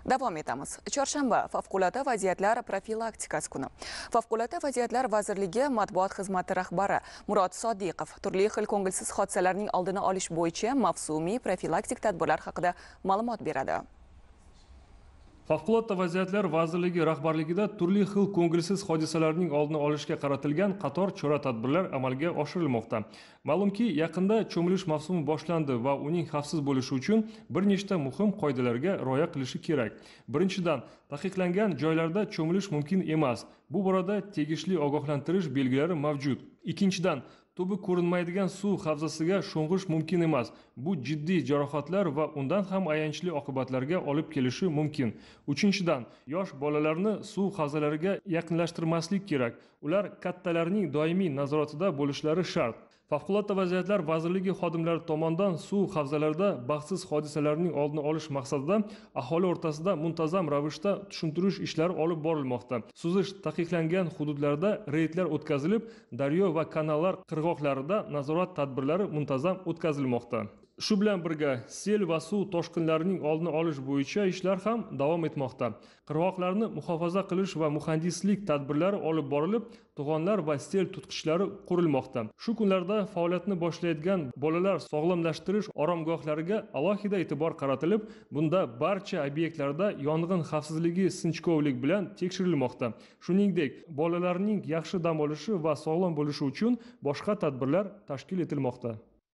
Davom etamiz. Chorshanba favqulodda vaziyatlar profilaktikasi kuni. Favqulodda vaziyatlar vazirligi matbuot xizmati rahbari Murod Sodiqov turli xil ko'ngilsiz hodisalarning oldini olish bo'yicha mavsumiy profilaktik tadbirlar haqida ma'lumot beradi. Favqulodda vaziyatlar vazirligi rahbarligida turli xil ko'ngilsiz hodisalarning oldini olishga qaratilgan qator chora-tadbirlar amalga oshirilmoqda. Ma'lumki, yaqinda cho'milish mavsumi boshlandi va uning xavfsiz bo'lishi uchun bir nechta muhim qoidalarga rioya qilishi kerak. Birinchidan, taqiqlangan joylarda cho'milish mumkin emas. Bu borada tegishli ogohlantirish belgilari mavjud. Ikkinchidan, tubi ko'rinmaydigan suv havzasiga sho'ng'ish mumkin emas. Bu jiddiy jarohatlar va undan ham ayanchli oqibatlarga olib kelishi mumkin. Uchinchidan, yosh bolalarni suv havzalariga yaqinlashtirmaslik kerak. Ular kattalarning doimiy nazoratida bo'lishlari shart. Favqulodda vaziyatlar vazirligi xodimlari tomonidan suv havzalarida baxtsiz hodisalarning oldini olish maqsadida aholi o'rtasida muntazam ravishda tushuntirish ishlari olib borilmoqda. Suzish taqiqlangan hududlarda reydlar o'tkazilib, daryo va kanallar qirg'oqlarida nazorat tadbirlari muntazam o'tkazilmoqda. Shu bilan birga sel va suv toshqinlarining oldini olish bo'yicha ishlar ham davom etmoqda. Qirg'oqlarni muhofaza qilish va muhandislik tadbirlari olib borilib, to'g'onlar va sel tutqichlari qurilmoqda. Shu kunlarda faoliyatni boshlaydigan bolalar sog'lomlashtirish oromgohlariga alohida e'tibor qaratilib, bunda barcha obyektlarda yong'in xavfsizligi sinchkovlik bilan tekshirilmoqda. Shuningdek, bolalarning yaxshi dam olishi va sog'lom bo'lishi uchun boshqa tadbirlar tashkil etilmoqda.